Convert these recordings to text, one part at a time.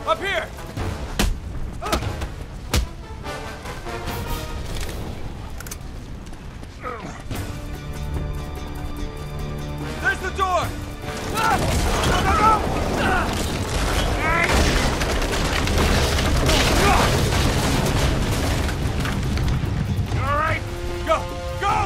Up here! There's the door! You all right? Go! Go!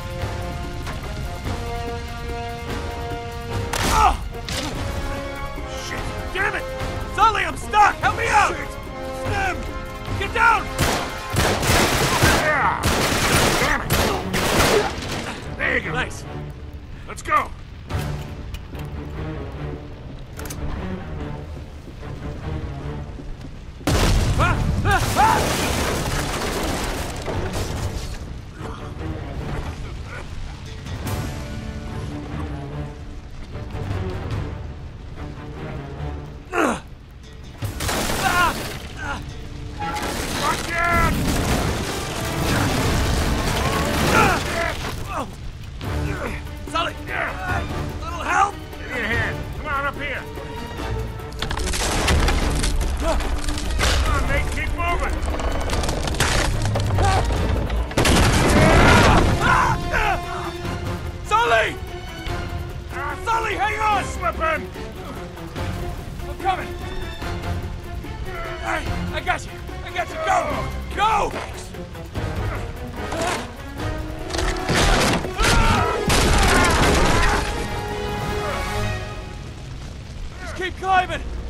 Oh! Shit! Damn it! Sully, I'm stuck! Help me out! Shit. Slim! Get down! Yeah! Damn it! There you go. Nice. Let's go. Watch out! Sully! Little help! Give me a hand. Come on, up here. Come on, Nate, keep moving. Sully! Sully, hang on! Slipping. I'm coming! Alright, I got you! I got you! Go! Go! Just keep climbing!